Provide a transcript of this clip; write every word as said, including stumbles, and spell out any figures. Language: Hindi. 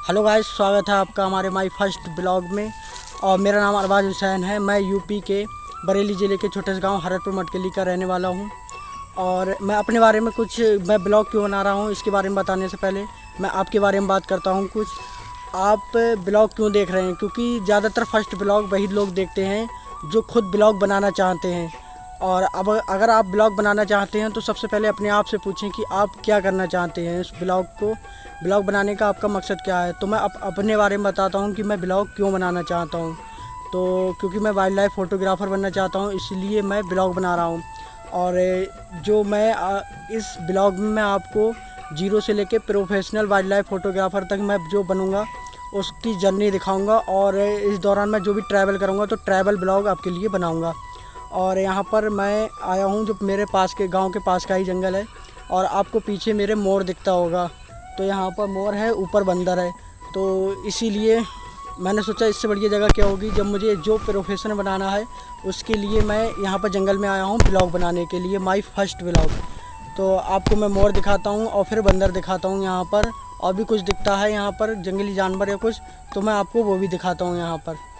हेलो गाइस, स्वागत है आपका हमारे माई फर्स्ट ब्लॉग में। और मेरा नाम अरबाज हुसैन है। मैं यूपी के बरेली ज़िले के छोटे से गांव हरदपुर मटकली का रहने वाला हूं। और मैं अपने बारे में कुछ मैं ब्लॉग क्यों बना रहा हूं इसके बारे में बताने से पहले मैं आपके बारे में बात करता हूं। कुछ आप ब्लॉग क्यों देख रहे हैं, क्योंकि ज़्यादातर फर्स्ट ब्लॉग वही लोग देखते हैं जो खुद ब्लॉग बनाना चाहते हैं। और अब अगर आप ब्लॉग बनाना चाहते हैं तो सबसे पहले अपने आप से पूछें कि आप क्या करना चाहते हैं। इस ब्लॉग को ब्लॉग बनाने का आपका मकसद क्या है। तो मैं अप, अपने बारे में बताता हूँ कि मैं ब्लॉग क्यों बनाना चाहता हूँ। तो क्योंकि मैं वाइल्ड लाइफ फ़ोटोग्राफ़र बनना चाहता हूँ, इसलिए मैं ब्लॉग बना रहा हूँ। और जो मैं इस ब्लॉग में मैं आपको जीरो से लेके प्रोफेशनल वाइल्ड लाइफ फ़ोटोग्राफ़र तक मैं जो बनूँगा उसकी जर्नी दिखाऊँगा। और इस दौरान मैं जो भी ट्रैवल करूँगा तो ट्रैवल ब्लॉग आपके लिए बनाऊँगा। और यहाँ पर मैं आया हूँ जो मेरे पास के गांव के पास का ही जंगल है। और आपको पीछे मेरे मोर दिखता होगा, तो यहाँ पर मोर है, ऊपर बंदर है। तो इसीलिए मैंने सोचा इससे बढ़िया जगह क्या होगी। जब मुझे जो प्रोफेशन बनाना है उसके लिए मैं यहाँ पर जंगल में आया हूँ ब्लॉग बनाने के लिए, माई फर्स्ट ब्लॉग। तो आपको मैं मोर दिखाता हूँ और फिर बंदर दिखाता हूँ। यहाँ पर और भी कुछ दिखता है, यहाँ पर जंगली जानवर या कुछ, तो मैं आपको वो भी दिखाता हूँ यहाँ पर।